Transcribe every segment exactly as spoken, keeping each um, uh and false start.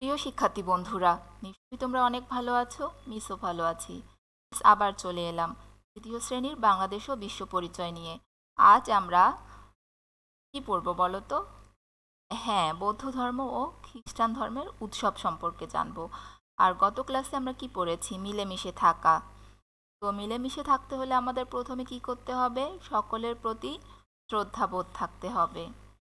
প্রিয় শিক্ষার্থী বন্ধুরা, নিশ্চয়ই তোমরা অনেক ভালো আছো। মিসও ভালো আছি। আবার চলে এলাম তৃতীয় শ্রেণীর বাংলাদেশ ও বিশ্ব পরিচয় নিয়ে। আজ আমরা কি পড়ব বলো তো? হ্যাঁ, বৌদ্ধ ধর্ম ও খ্রিস্টান ধর্মের উৎসব সম্পর্কে জানব। আর গত ক্লাসে আমরা কি পড়েছি? মিলেমিশে থাকা। তো মিলেমিশে থাকতে হলে আমাদের প্রথমে কি করতে হবে? সকলের প্রতি শ্রদ্ধাবোধ থাকতে হবে।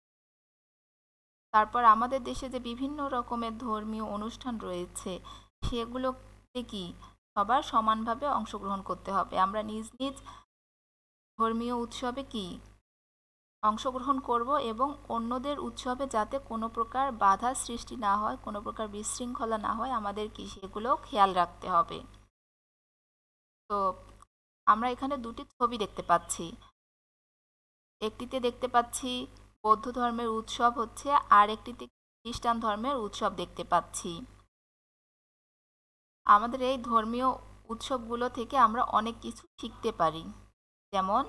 তারপর আমাদের দেশে যে বিভিন্ন রকমের ধর্মীয় অনুষ্ঠান রয়েছে, সেগুলোতে কি সবার সমানভাবে অংশগ্রহণ করতে হবে। আমরা নিজ নিজ ধর্মীয় উৎসবে কি অংশগ্রহণ করব এবং অন্যদের উৎসবে যাতে কোনো প্রকার বাধা সৃষ্টি না হয়, কোনো প্রকার বিশৃঙ্খলা না হয়, আমাদের কি সেগুলো খেয়াল রাখতে হবে। তো আমরা এখানে দুটি ছবি দেখতে পাচ্ছি। একটিতে দেখতে পাচ্ছি বৌদ্ধ ধর্মের উৎসব হচ্ছে, আর একটিতে খ্রিস্টান ধর্মের উৎসব দেখতে পাচ্ছি। আমাদের এই ধর্মীয় উৎসবগুলো থেকে আমরা অনেক কিছু শিখতে পারি। যেমন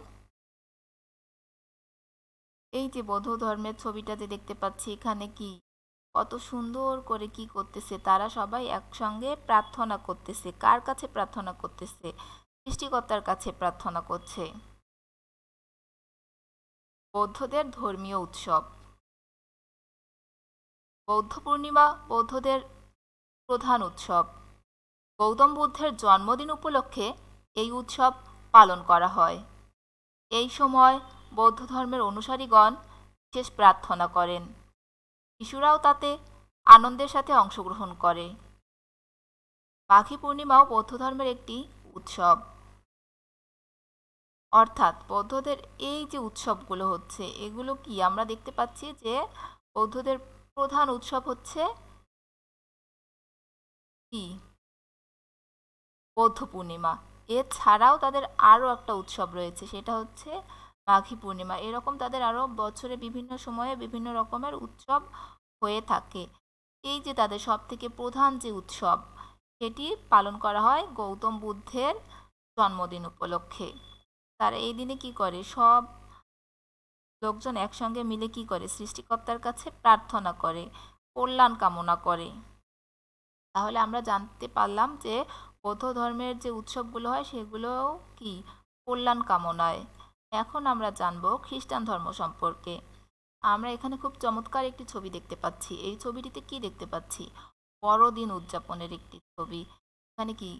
এই যে বৌদ্ধ ধর্মের ছবিটাতে দেখতে পাচ্ছি, এখানে কি কত সুন্দর করে কি করতেছে, তারা সবাই একসঙ্গে প্রার্থনা করতেছে। কার কাছে প্রার্থনা করতেছে? সৃষ্টিকর্তার কাছে প্রার্থনা করছে। বৌদ্ধদের ধর্মীয় উৎসব। বৌদ্ধ পূর্ণিমা বৌদ্ধদের প্রধান উৎসব। গৌতম বুদ্ধের জন্মদিন উপলক্ষে এই উৎসব পালন করা হয়। এই সময় বৌদ্ধ ধর্মের অনুসারীগণ বিশেষ প্রার্থনা করেন। শিশুরাও তাতে আনন্দের সাথে অংশগ্রহণ করে। মাঘী পূর্ণিমাও বৌদ্ধ ধর্মের একটি উৎসব। অর্থাৎ বৌদ্ধদের এই যে উৎসবগুলো হচ্ছে, এগুলো কি আমরা দেখতে পাচ্ছি যে বৌদ্ধদের প্রধান উৎসব হচ্ছে কি? বৌদ্ধ পূর্ণিমা। এছাড়াও তাদের আরও একটা উৎসব রয়েছে, সেটা হচ্ছে মাঘী পূর্ণিমা। এরকম তাদের আরও বছরে বিভিন্ন সময়ে বিভিন্ন রকমের উৎসব হয়ে থাকে। এই যে তাদের সব থেকে প্রধান যে উৎসব, সেটি পালন করা হয় গৌতম বুদ্ধের জন্মদিন উপলক্ষে। তারা এই দিনে কি করে? সব লোকজন একসঙ্গে মিলে কি করে? সৃষ্টিকর্তার কাছে প্রার্থনা করে, কল্যাণ কামনা করে। তাহলে আমরা জানতে পারলাম যে বৌদ্ধ ধর্মের যে উৎসবগুলো হয় সেগুলো কি কল্যাণ কামনায়। এখন আমরা জানব খ্রিস্টান ধর্ম সম্পর্কে। আমরা এখানে খুব চমৎকার একটি ছবি দেখতে পাচ্ছি। এই ছবিটিতে কি দেখতে পাচ্ছি? বড়দিন উদযাপনের একটি ছবি। এখানে কি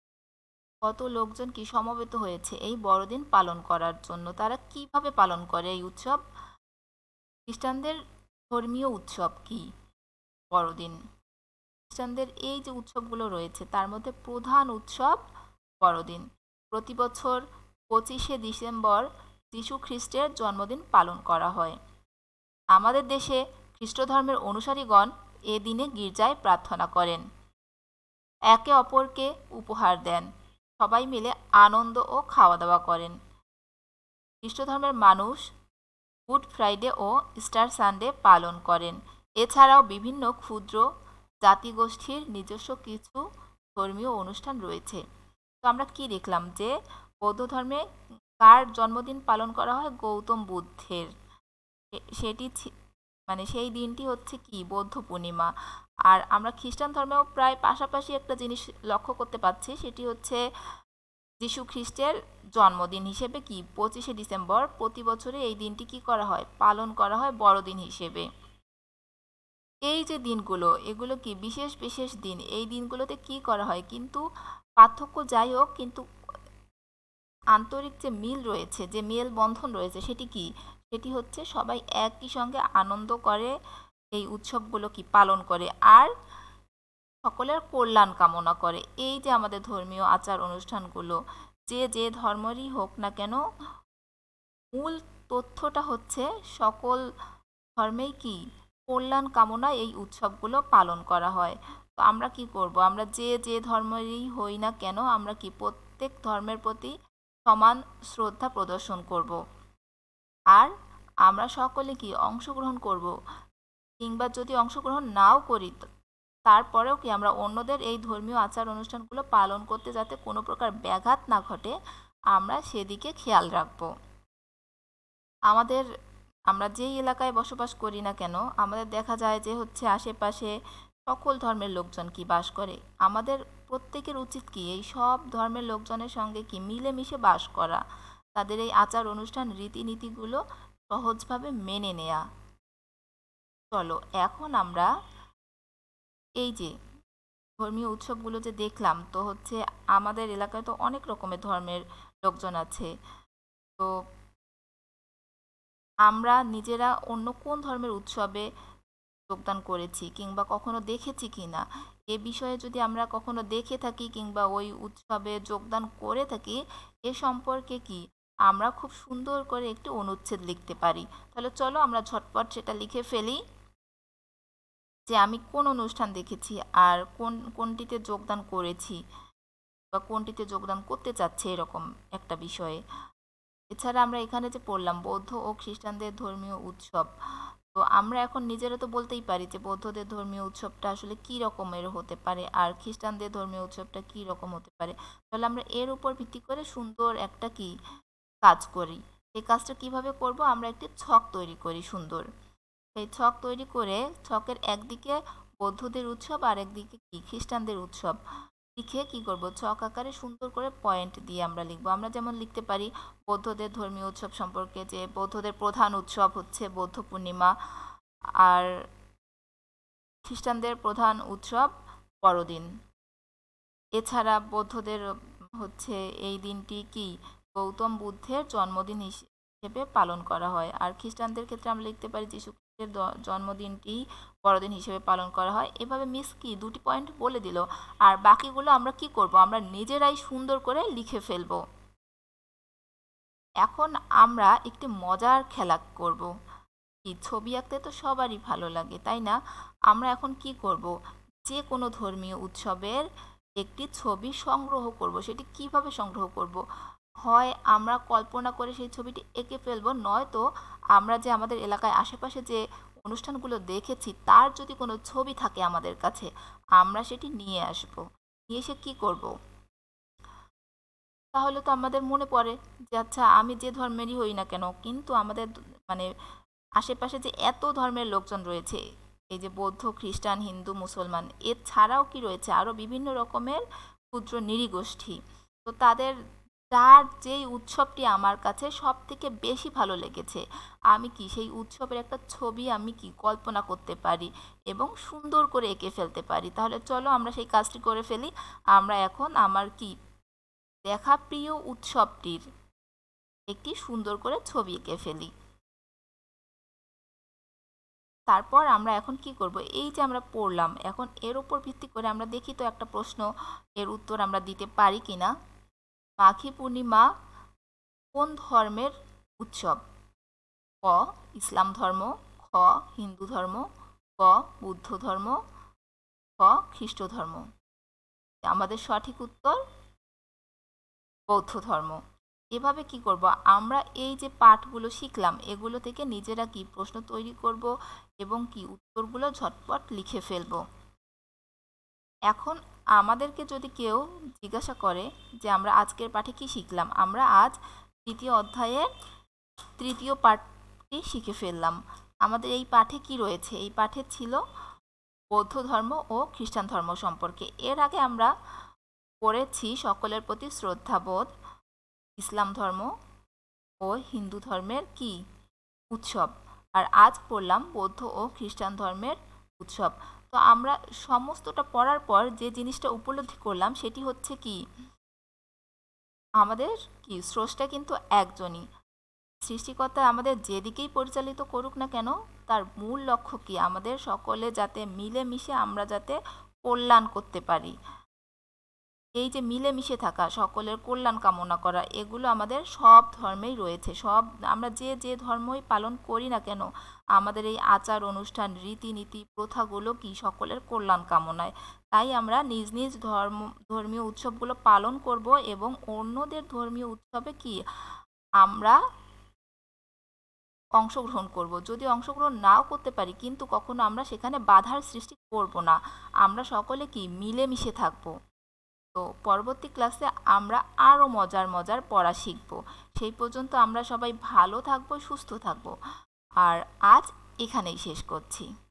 কত লোকজন কি সমবেত হয়েছে এই বড়দিন পালন করার জন্য। তারা কিভাবে পালন করে এই উৎসব? খ্রিস্টানদের ধর্মীয় উৎসব কি বড়দিন। খ্রিস্টানদের এই যে উৎসবগুলো রয়েছে তার মধ্যে প্রধান উৎসব বড়দিন। প্রতি বছর পঁচিশে ডিসেম্বর যীশু খ্রিস্টের জন্মদিন পালন করা হয়। আমাদের দেশে খ্রিস্ট ধর্মের অনুসারীগণ এ দিনে গির্জায় প্রার্থনা করেন, একে অপরকে উপহার দেন, সবাই মিলে আনন্দ ও খাওয়া দাওয়া করেন। খ্রিস্ট ধর্মের মানুষ গুড ফ্রাইডে ও ইস্টার সানডে পালন করেন। এছাড়াও বিভিন্ন ক্ষুদ্র জাতিগোষ্ঠীর নিজস্ব কিছু ধর্মীয় অনুষ্ঠান রয়েছে। তো আমরা কি দেখলাম যে বৌদ্ধ ধর্মে কার জন্মদিন পালন করা হয়? গৌতম বুদ্ধের। সেটি মানে সেই দিনটি হচ্ছে কি বৌদ্ধ পূর্ণিমা। আর আমরা খ্রিস্টান ধর্মেও প্রায় পাশাপাশি একটা জিনিস লক্ষ্য করতে পাচ্ছি, সেটি হচ্ছে যীশু খ্রিস্টের জন্মদিন হিসেবে কি পঁচিশে ডিসেম্বর প্রতি বছরে এই দিনটি কি করা হয়? পালন করা হয় বড়দিন হিসেবে। এই যে দিনগুলো, এগুলো কি বিশেষ বিশেষ দিন। এই দিনগুলোতে কি করা হয়? কিন্তু পার্থক্য যাই হোক, কিন্তু আন্তরিক যে মিল রয়েছে, যে মেল বন্ধন রয়েছে, সেটি কি? সেটি হচ্ছে সবাই একই সঙ্গে আনন্দ করে, এই উৎসবগুলো কি পালন করে, আর সকলের কল্যাণ কামনা করে। এই যে আমাদের ধর্মীয় আচার অনুষ্ঠানগুলো, যে যে ধর্মেরই হোক না কেন, মূল তথ্যটা হচ্ছে সকল ধর্মেই কি কল্যাণ কামনায় এই উৎসবগুলো পালন করা হয়। তো আমরা কি করব? আমরা যে যে ধর্মেরই হই না কেন, আমরা কি প্রত্যেক ধর্মের প্রতি সমান শ্রদ্ধা প্রদর্শন করব। আর আমরা সকলে কি অংশগ্রহণ করব, কিংবা যদি অংশগ্রহণ নাও করি তারপরেও কি আমরা অন্যদের এই ধর্মীয় আচার অনুষ্ঠানগুলো পালন করতে যাতে কোনো প্রকার ব্যাঘাত না ঘটে, আমরা সেদিকে খেয়াল রাখব। আমাদের আমরা যেই এলাকায় বসবাস করি না কেন, আমাদের দেখা যায় যে হচ্ছে আশেপাশে সকল ধর্মের লোকজন কি বাস করে। আমাদের প্রত্যেকের উচিত কি এই সব ধর্মের লোকজনের সঙ্গে কি মিলেমিশে বাস করা, তাদের এই আচার অনুষ্ঠান রীতিনীতিগুলো সহজভাবে মেনে নেয়া। চলো এখন আমরা এই যে ধর্মীয় উৎসবগুলো যে দেখলাম, তো হচ্ছে আমাদের এলাকায় তো অনেক রকমের ধর্মের লোকজন আছে। তো আমরা নিজেরা অন্য কোন ধর্মের উৎসবে যোগদান করেছি কিংবা কখনো দেখেছি কিনা, এ বিষয়ে যদি আমরা কখনো দেখে থাকি কিংবা ওই উৎসবে যোগদান করে থাকি, এ সম্পর্কে কি আমরা খুব সুন্দর করে একটি অনুচ্ছেদ লিখতে পারি। তাহলে চলো আমরা ঝটপট সেটা লিখে ফেলি যে আমি কোন অনুষ্ঠান দেখেছি আর কোন কোনটিতে যোগদান করেছি বা কোনটিতে যোগদান করতে চাচ্ছে, এরকম একটা বিষয়ে। এছাড়া আমরা এখানে যে পড়লাম বৌদ্ধ ও খ্রিস্টানদের ধর্মীয় উৎসব, তো আমরা এখন নিজেরা তো বলতেই পারি যে বৌদ্ধদের ধর্মীয় উৎসবটা আসলে কি রকমের হতে পারে আর খ্রিস্টানদের ধর্মীয় উৎসবটা কি রকম হতে পারে। তাহলে আমরা এর উপর ভিত্তি করে সুন্দর একটা কি কাজ করি। এই কাজটা কিভাবে করব, আমরা একটি ছক তৈরি করি সুন্দর। সেই ছক তৈরি করে ছকের একদিকে বৌদ্ধদের উৎসব আর একদিকে কি খ্রিস্টানদের উৎসব লিখে কি করব, ছক আকারে সুন্দর করে পয়েন্ট দিয়ে আমরা লিখব। আমরা যেমন লিখতে পারি বৌদ্ধদের ধর্মীয় উৎসব সম্পর্কে যে বৌদ্ধদের প্রধান উৎসব হচ্ছে বৌদ্ধ পূর্ণিমা, আর খ্রিস্টানদের প্রধান উৎসব বড়দিন। এছাড়া বৌদ্ধদের হচ্ছে এই দিনটি কি গৌতম বুদ্ধের জন্মদিন হিসেবে পালন করা হয়, আর খ্রিস্টানদের ক্ষেত্রে আমরা লিখতে পারি যিশু খ্রিস্টের জন্মদিনটি বড়দিন হিসেবে পালন করা হয়। এভাবে মিস কি দুটি পয়েন্ট বলে দিল, আর বাকিগুলো আমরা কি করব, আমরা নিজেরাই সুন্দর করে লিখে ফেলব। এখন আমরা একটি মজার খেলা করব। কি ছবি আঁকতে তো সবারই ভালো লাগে, তাই না? আমরা এখন কি করব, যে কোনো ধর্মীয় উৎসবের একটি ছবি সংগ্রহ করব। সেটি কিভাবে সংগ্রহ করব, হয় আমরা কল্পনা করে সেই ছবিটি এঁকে ফেলবো, নয়তো আমরা যে আমাদের এলাকায় আশেপাশে যে অনুষ্ঠানগুলো দেখেছি তার যদি কোনো ছবি থাকে আমাদের কাছে, আমরা সেটি নিয়ে আসব। নিয়ে এসে কি করব, তাহলে তো আমাদের মনে পড়ে যে আচ্ছা আমি যে ধর্মেরই হই না কেন, কিন্তু আমাদের মানে আশেপাশে যে এত ধর্মের লোকজন রয়েছে, এই যে বৌদ্ধ খ্রিস্টান হিন্দু মুসলমান, এছাড়াও কি রয়েছে আরও বিভিন্ন রকমের ক্ষুদ্র নৃগোষ্ঠী। তো তাদের যার যেই উৎসবটি আমার কাছে সব থেকে বেশি ভালো লেগেছে, আমি কি সেই উৎসবের একটা ছবি আমি কি কল্পনা করতে পারি এবং সুন্দর করে এঁকে ফেলতে পারি। তাহলে চলো আমরা সেই কাজটি করে ফেলি। আমরা এখন আমার কি দেখা প্রিয় উৎসবটির একটি সুন্দর করে ছবি এঁকে ফেলি। তারপর আমরা এখন কি করব, এই যে আমরা পড়লাম, এখন এর উপর ভিত্তি করে আমরা দেখি তো একটা প্রশ্ন এর উত্তর আমরা দিতে পারি কিনা। মাঘী পূর্ণিমা কোন ধর্মের উৎসব? ক ইসলাম ধর্ম, খ হিন্দু ধর্ম, ক বুদ্ধ ধর্ম, খ খ্রিস্ট ধর্ম। আমাদের সঠিক উত্তর বৌদ্ধ ধর্ম। এভাবে কি করব, আমরা এই যে পাঠগুলো শিখলাম এগুলো থেকে নিজেরা কি প্রশ্ন তৈরি করব এবং কি উত্তরগুলো ঝটপট লিখে ফেলব। এখন আমাদেরকে যদি কেউ জিজ্ঞাসা করে যে আমরা আজকের পাঠে কি শিখলাম, আমরা আজ তৃতীয় অধ্যায়ের তৃতীয় পাঠটি শিখে ফেললাম। আমাদের এই পাঠে কি রয়েছে, এই পাঠে ছিল বৌদ্ধ ধর্ম ও খ্রিস্টান ধর্ম সম্পর্কে। এর আগে আমরা পড়েছি সকলের প্রতি শ্রদ্ধাবোধ, ইসলাম ধর্ম ও হিন্দু ধর্মের কি উৎসব, আর আজ পড়লাম বৌদ্ধ ও খ্রিস্টান ধর্মের উৎসব। তো আমরা সমস্তটা পড়ার পর যে জিনিসটা উপলব্ধি করলাম সেটি হচ্ছে কি আমাদের কি স্রষ্টা কিন্তু একজনই। সৃষ্টিকর্তা আমাদের যেদিকেই পরিচালিত করুক না কেন, তার মূল লক্ষ্য কি আমাদের সকলে যাতে মিলেমিশে আমরা যাতে কল্যাণ করতে পারি। এই যে মিলেমিশে থাকা, সকলের কল্যাণ কামনা করা, এগুলো আমাদের সব ধর্মেই রয়েছে। সব আমরা যে যে ধর্মই পালন করি না কেন, আমাদের এই আচার অনুষ্ঠান রীতিনীতি প্রথাগুলো কি সকলের কল্যাণ কামনায়। তাই আমরা নিজ নিজ ধর্ম ধর্মীয় উৎসবগুলো পালন করব এবং অন্যদের ধর্মীয় উৎসবে কি আমরা অংশগ্রহণ করব। যদি অংশগ্রহণ নাও করতে পারি, কিন্তু কখনো আমরা সেখানে বাধার সৃষ্টি করব না। আমরা সকলে কি মিলেমিশে থাকব। তো পরবর্তী ক্লাসে আমরা আরও মজার মজার পড়া শিখব। সেই পর্যন্ত আমরা সবাই ভালো থাকবো, সুস্থ থাকবো। আর আজ এখানেই শেষ করছি।